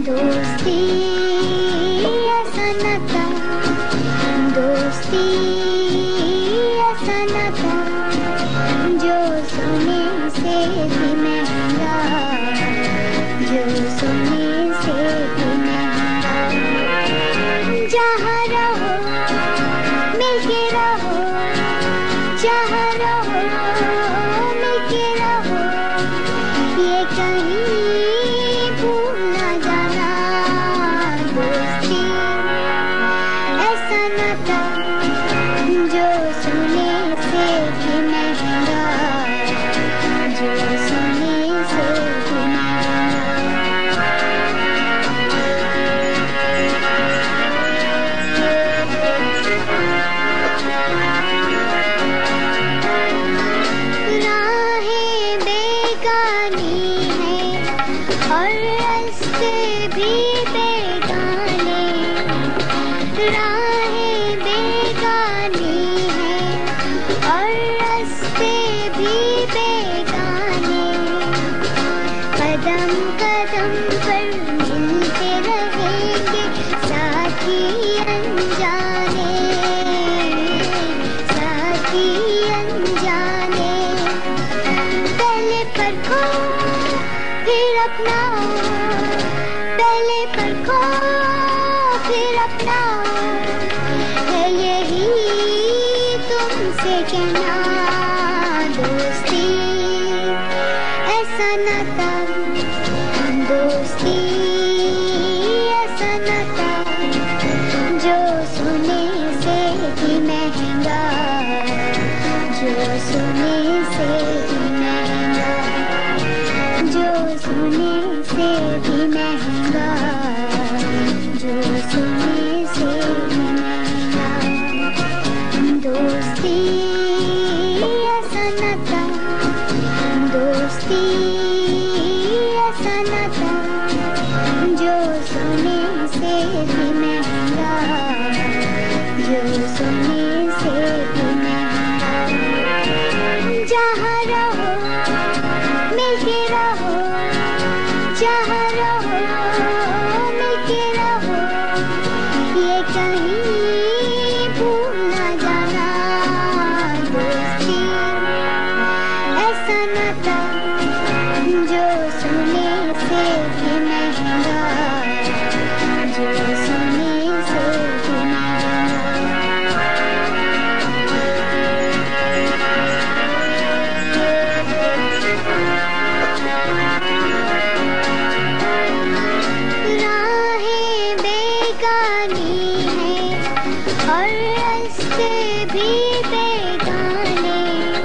दोस्ती ऐसा नाता, दोस्ती ऐसा नाता जो सोने से भी महंगा, जो सोने से भी महंगा। जहाँ रहो मिलके रहो, जहाँ रहो मिलके रहो, ये कहीं भूल ना जाना। दोस्ती ऐसा नाता जो सोने से भी महंगा, जो सोने से भी महंगा। राहें बेगानी हैं और रास्ते भी बेगाने, राहें बेगानी हैं और रास्ते भी बेगाने। कदम कदम पर मिलते रहेंगे साथी अनजाने, साथी अनजाने। पहले परखो फिर अपनाओ, पहले परखो फिर अपनाओ, है यही तुमसे कहना। दोस्ती ऐसा नाता, दोस्ती ऐसा नाता जो सोने से भी महंगा, जो सोने से भी महंगा, जो सोने से भी महंगा, जो सोने से भी महंगा। दोस्ती ऐसा नाता, दोस्ती ऐसा नाता जो सोने से भी महंगा, जो सोने से भी महंगा। जहाँ रहो मिलके रहो, जहाँ रहो मिलके रहो, ये कहीं भूल ना जाना। दोस्ती ऐसा नाता जो सोने से भी महंगा, जो सोने से भी महंगा। राहें बेगानी हैं और रास्ते भी बेगाने,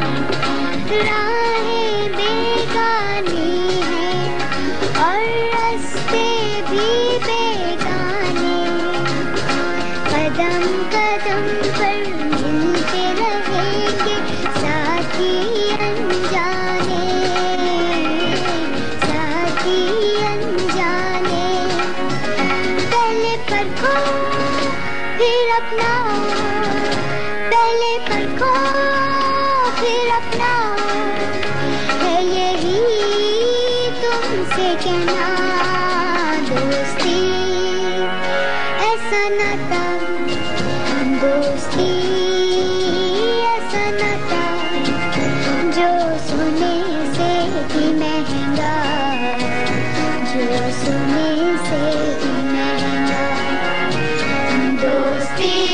राहें बेगानी हैं और रास्ते भी बेगाने। कदम कदम पर मिलते रहेंगे साथी अनजाने, साथी अनजाने। पहले परखो फिर अपनाओ, पहले परखो फिर अपनाओ, है यही तुमसे कहना। दोस्ती ऐसा नाता, दोस्ती ऐसा नाता जो सोने से भी महंगा, जो सोने से भी महंगा। दोस्ती